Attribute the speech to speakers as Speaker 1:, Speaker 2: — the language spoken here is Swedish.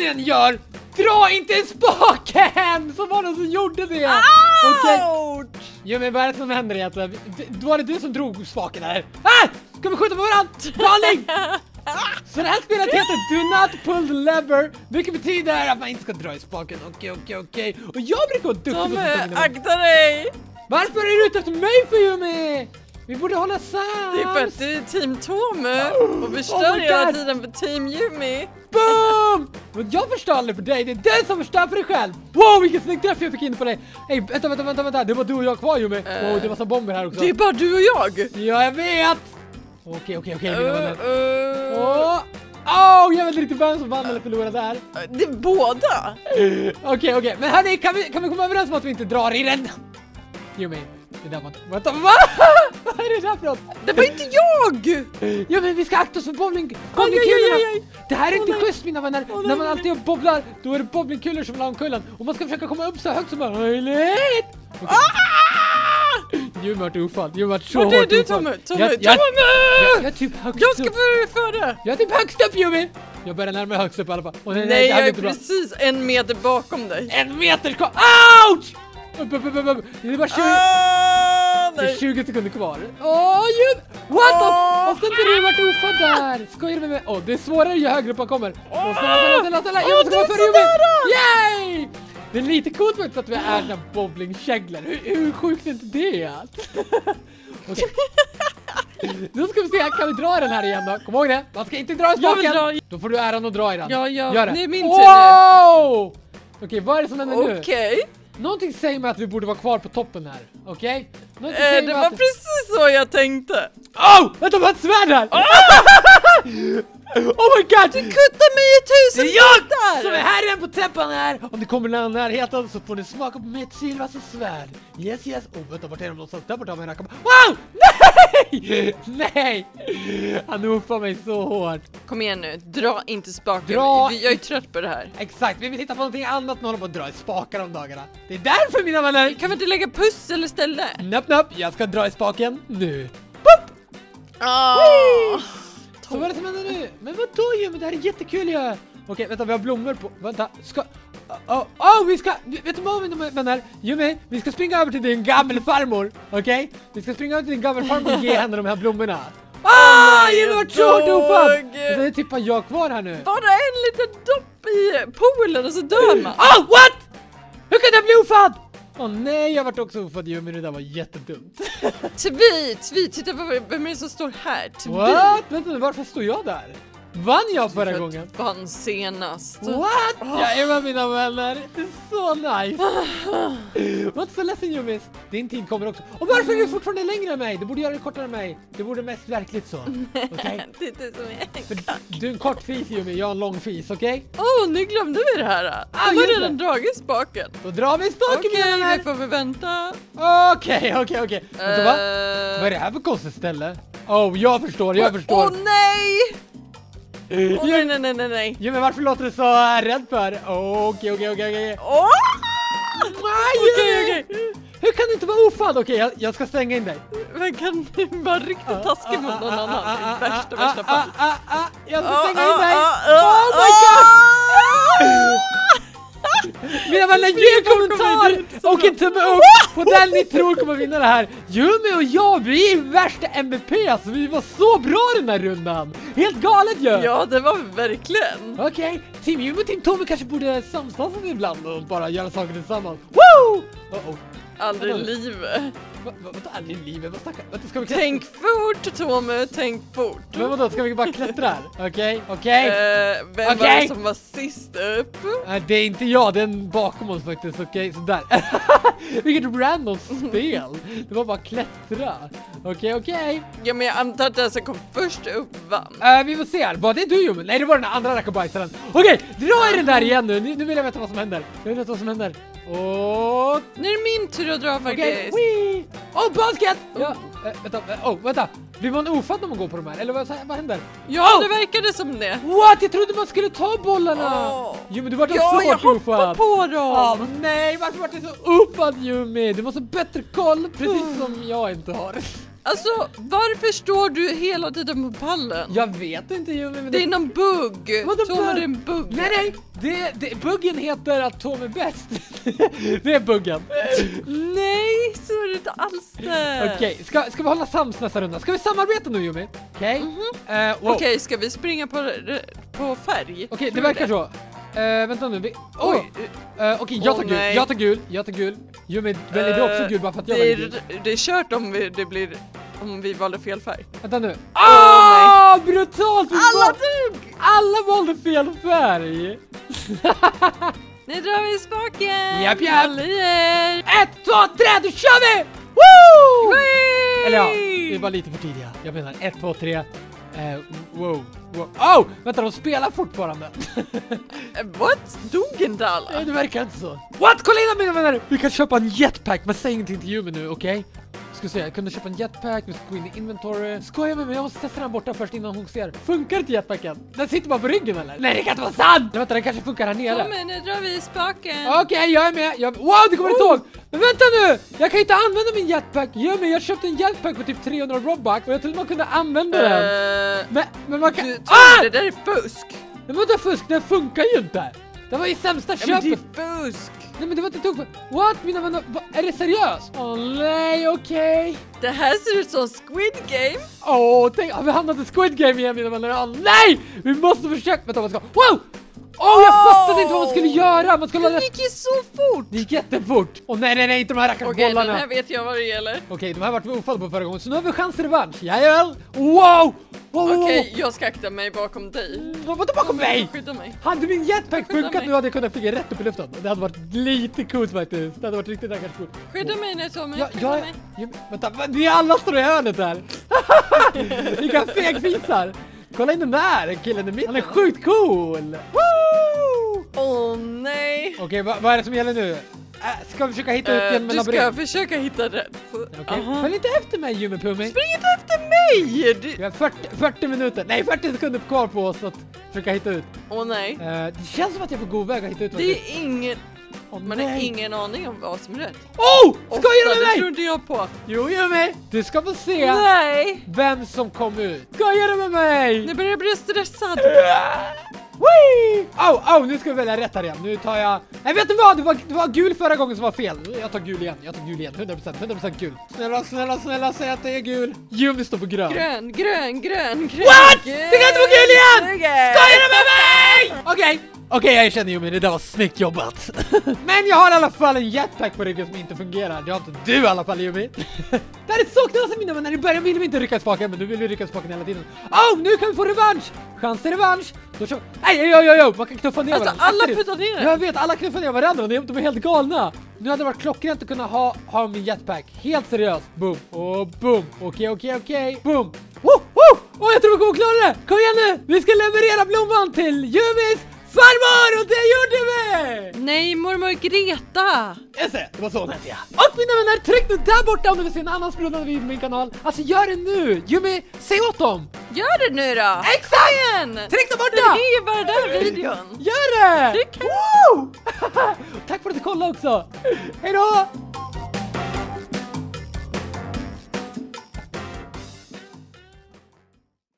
Speaker 1: ni än gör, dra inte spaken! Så var det som gjorde det. Okej. Jo, men vad är det som händer egentligen? Då var det du som drog spaken här. Ska vi skjuta på varandra? Galning! Så det här spelet heter Do Not Pull the Lever, vilket betyder att man inte ska dra i spaken. Okej. Och jag brukar vara duktig på
Speaker 2: Tomu, akta dig!
Speaker 1: Varför är du ute efter mig för Yumi? Vi borde hålla sams.
Speaker 2: Det är för att du är team Tomu och förstör hela tiden för team Yumi.
Speaker 1: Boom! Men jag förstör aldrig för dig, det är du som förstör för dig själv. Wow, vilken snygg träff jag fick in på dig. Hej, vänta. Det var du och jag kvar Yumi. Wow, det var så bomber här också.
Speaker 2: Det är bara du och jag.
Speaker 1: Ja, jag vet. Okej, mina vänner. Jag vet inte vem som vann eller förlorade där.
Speaker 2: Det är båda.
Speaker 1: Okej. Men hörni, kan vi komma överens om att vi inte drar i den? Yumi, det där var inte... Vänta, vad är det där för något?
Speaker 2: Det var inte jag!
Speaker 1: Ja, men vi ska akta oss för bowlingkulorna. Det här är inte schysst, mina vänner. När man alltid bobblar, då är det bowlingkulor som vill ha omkullen. Och man ska försöka komma upp så högt som möjligt. Yumi har varit ufall. Yumi har varit så hårt ufall.
Speaker 2: Du, Tomu!
Speaker 1: Jag är typ högst upp.
Speaker 2: Jag ska före!
Speaker 1: Jag är typ högst upp, Yumi! Jag börjar närma mig högst upp i alla fall.
Speaker 2: Nej, jag är precis 1 meter bakom dig.
Speaker 1: 1 meter kvar! Ouch! Det är bara 20... det är 20 sekunder kvar. Yumi! What the... Måste inte du varit ufall där? Skojar du med mig? Det är svårare ju högre upp man kommer. Jag måste komma för Yumi! Yay! Det är lite coolt faktiskt att vi är den bowlingkäglar. Hur sjukt är inte det? Okej. Nu ska vi se, kan vi dra den här igen då? Kom ihåg det, man ska inte dra i spaken. Då får du äran att dra i den.
Speaker 2: Ja,
Speaker 1: gör det.
Speaker 2: Det är min tur nu.
Speaker 1: Okej, vad är det som händer nu?
Speaker 2: Okej.
Speaker 1: Någonting säger mig att vi borde vara kvar på toppen här. Okej?
Speaker 2: Det var precis så jag tänkte.
Speaker 1: Vänta, vad är ett svärd här? Oh my god!
Speaker 2: Du kuttar mig i 1000 bitar!
Speaker 1: Som är herren på täppan här! Om det kommer någon närheten så får ni smaka på mitt silvaste svärd. Yes. Vänta, vart är de någonstans? Där borta har man rackar. Wow! Nej! Han uppar mig så hårt.
Speaker 2: Kom igen nu, dra inte spaken. Jag är trött på det här.
Speaker 1: Exakt, vi vill hitta på någonting annat än hålla på att dra i spakar om dagarna. Det är därför, mina vänner!
Speaker 2: Kan vi inte lägga pussel istället?
Speaker 1: Napp, jag ska dra i spaken nu. Så vad är det som händer nu? Men vadå, Yumi? Det här är jättekul ju. Okej, vänta, vi har blommor på... Vänta, vi ska... Vet du vad, mina vänner? Yumi, vi ska springa över till din gamla farmor. Okej? Vi ska springa över till din gamla farmor och ge henne de här blommorna. Yumi var så dofad! Det är typ jag kvar här nu.
Speaker 2: Bara en liten dopp i poolen och så dör man.
Speaker 1: What? Hur kan jag bli ofad? Nej, jag vart också ofad, Yumi, det där var jättedumt.
Speaker 2: Tweet, titta vem är det som står här?
Speaker 1: What? Vänta, varför står jag där? Vann jag förra gången?
Speaker 2: Vann senast.
Speaker 1: What? Jag är med mina vänner. Det är så nice. Var inte så ledsen, Yumi. Din tid kommer också. Och varför är du fortfarande längre än mig? Du borde göra det kortare än mig. Det borde mest verkligt så. Okej?
Speaker 2: Det är inte som jag.
Speaker 1: Du är en kort fis, Yumi. Jag är en lång fis, okej?
Speaker 2: Nu glömde vi det här. De har redan dragit spaken.
Speaker 1: Då drar vi spaken, mina vänner.
Speaker 2: Okej, får vi vänta.
Speaker 1: Okej. Vad är det här för konstigt ställe? Jag förstår.
Speaker 2: Nej! Nej.
Speaker 1: Jo, men varför låter du så rädd för? Okej. Okej. Hur kan du inte vara ofad? Okej, jag ska stänga in dig.
Speaker 2: Men kan du bara riktigt taskig mot någon annan? I värsta fall.
Speaker 1: Jag ska stänga in dig. Oh my god! Mina vänner, ge en kommentar och en tumme upp på den ni tror kommer vinna det här. Yumi och jag, vi är värsta MVP. Alltså, vi var så bra den här rundan. Helt galet ju.
Speaker 2: Ja, det var verkligen.
Speaker 1: Okej, Team Yumi och Team Tomu kanske borde samsas ibland och bara göra saker tillsammans. Woo!
Speaker 2: Aldrig i livet.
Speaker 1: Vadå aldrig i livet? Vad snackar du? Ska vi klättra?
Speaker 2: Tänk fort, Tomu, tänk fort.
Speaker 1: Men vadå, ska vi bara klättra här? Okej.
Speaker 2: Vem var det som var sist upp?
Speaker 1: Det är inte jag, det är en bakom oss faktiskt. Okej, sådär. Vilket random spel. Det var bara klättra. Okej.
Speaker 2: Ja, men jag antar att den som kom först upp vann.
Speaker 1: Vi får se här. Var det du, Yumi? Nej, det var den andra rackabajsaren. Okej, dra i den där igen nu. Nu vill jag veta vad som händer. Och...
Speaker 2: Nu är det min tur att dra faktiskt.
Speaker 1: Basket! Vänta. Blir man ofad när man går på de här? Eller vad händer?
Speaker 2: Ja, det verkade som det.
Speaker 1: What? Jag trodde man skulle ta bollarna. Yumi, du var också hårt
Speaker 2: jag hoppar på dem.
Speaker 1: Nej, varför var det så uppad, Yumi? Du måste bättre koll, precis som jag inte har.
Speaker 2: Alltså, varför står du hela tiden på pallen?
Speaker 1: Jag vet inte, Yumi. Men
Speaker 2: det är någon bugg. Tom är en bugg.
Speaker 1: Nej. Buggen heter att Tom är bäst. Det är buggen.
Speaker 2: Nej, så är det inte alls det.
Speaker 1: Okej, ska vi hålla sams nästa runda? Ska vi samarbeta nu, Yumi? Okej. Wow.
Speaker 2: Okej, ska vi springa på färg?
Speaker 1: Okej, det verkar så. Vänta nu. Oj. Okej, jag tar gul. Yumi väljer du också gul bara för att jag väljer gul.
Speaker 2: Det är kört om vi valde fel färg.
Speaker 1: Vänta nu.
Speaker 2: Nej.
Speaker 1: Brutalt! Alla valde fel färg.
Speaker 2: Nu drar vi spaken.
Speaker 1: Japp. 1, 2, 3, då kör vi!
Speaker 2: Woo!
Speaker 1: Eller ja, det var lite för tidiga. Jag menar 1, 2, 3. Wow. Oh, vänta, de spelar fortfarande.
Speaker 2: What? Dog inte alla?
Speaker 1: Nej, det verkar inte så. What? Kolla in mina vänner! Vi kan köpa en jetpack, men säg ingenting till Yumi nu, okej? Ska se, jag kunde köpa en jetpack, vi ska gå in i inventory. Skojar med mig, jag måste testa den borta först innan hon ser. Funkar inte jetpacken? Den sitter bara på ryggen eller? Nej, det kan inte vara sant! Vänta, den kanske funkar här nere.
Speaker 2: Kom nu drar vi spaken.
Speaker 1: Okej, jag är med. Wow, det kommer ett tåg! Men vänta nu! Jag kan inte använda min jetpack. Yumi, jag köpte en jetpack på typ 300 Roblox och jag trodde man kunde använda den. Men man kan...
Speaker 2: Det där är fusk.
Speaker 1: Men vadå fusk? Den funkar ju inte. Det var ju sämsta köpet.
Speaker 2: Men det är fusk.
Speaker 1: Nej, men det var inte tog. What, mina vänner? Är det seriöst? Nej, okej.
Speaker 2: Det här ser ut som Squid Game.
Speaker 1: Tänk, har vi hamnat i Squid Game igen, mina vänner? Nej! Vi måste försöka. Vänta, vad ska... Wow! Jag fattade inte vad man skulle göra. Man skulle
Speaker 2: det gick ju så fort.
Speaker 1: Det gick jättefort. Nej, inte de här rackars bollarna.
Speaker 2: Den här vet jag vad det gäller.
Speaker 1: Okej, de här vart vi ofall på förra gången. Så nu har vi chans till revansch. Jajamän. Wow!
Speaker 2: Okej, jag ska akta mig bakom dig.
Speaker 1: Vadå bakom mig?
Speaker 2: Skydda mig.
Speaker 1: Hade min jetpack funkat nu hade jag kunnat flyga rätt upp i luften. Det hade varit lite coolt faktiskt. Det hade varit riktigt coolt.
Speaker 2: Skydda mig nu, Tomu.
Speaker 1: Vänta, ni alla står i hörnet här. Vilka fegfisar. Kolla in den där killen i mitten. Han är sjukt cool.
Speaker 2: Nej.
Speaker 1: Okej, vad är det som gäller nu? Ska vi försöka hitta ut genom en labyrint?
Speaker 2: Du ska försöka hitta rätt.
Speaker 1: Följ inte efter mig, Yumi Pumi.
Speaker 2: Spring inte efter mig!
Speaker 1: Vi har 40 minuter. Nej, 40 sekunder kvar på oss att försöka hitta ut.
Speaker 2: Nej.
Speaker 1: Det känns som att jag är på god väg att hitta ut.
Speaker 2: Det är ingen... Man har ingen aning om vad som är rätt.
Speaker 1: Skojar du med mig?
Speaker 2: Det trodde jag på.
Speaker 1: Jo, Yumi. Du ska få se vem som kom ut. Skojar du med mig?
Speaker 2: Nu börjar jag bli stressad.
Speaker 1: Nu ska vi välja rätt här igen. Nu tar jag... Nej, vet du vad? Det var gul förra gången som var fel. Jag tar gul igen. 100% gul. Snälla, säg att det är gul. Yumi står på grön.
Speaker 2: Grön.
Speaker 1: What? Det kan inte vara gul igen! Skojar du med mig? Okej, jag känner Yumi, det där var snyggt jobbat. Men jag har i alla fall en jetpack på ryggen som inte fungerar. Det har inte du i alla fall, Yumi. Det här är så knasigt, mina vänner. I början ville vi inte rycka spaken, men nu vill vi rycka spaken hela tiden. Nu kan vi få revansch! Chans till revansch. Då kör... Nej, man kan knuffa ner varandra.
Speaker 2: Alla puttar ner.
Speaker 1: Jag vet, alla knuffar ner varandra. De är helt galna. Nu hade det varit klockrent att kunna ha min jetpack. Helt seriöst. Boom. Och boom. Okej. Boom. Jag tror vi kommer klara det. Kom igen nu. Vi ska leverera blomman till Yumis farmor, och det gjorde vi!
Speaker 2: Nej, mormor Greta.
Speaker 1: Det var så hon hette, ja. Och mina vänner, tryck nu där borta om du vill se en annan spännande video på min kanal. Alltså gör det nu. Yumi, säg åt dem.
Speaker 2: Gör det nu då.
Speaker 1: Exakt! Tryck där borta.
Speaker 2: Det är bara den videon.
Speaker 1: Gör det!
Speaker 2: Tryck.
Speaker 1: Tack för att du kollade också. Hej då!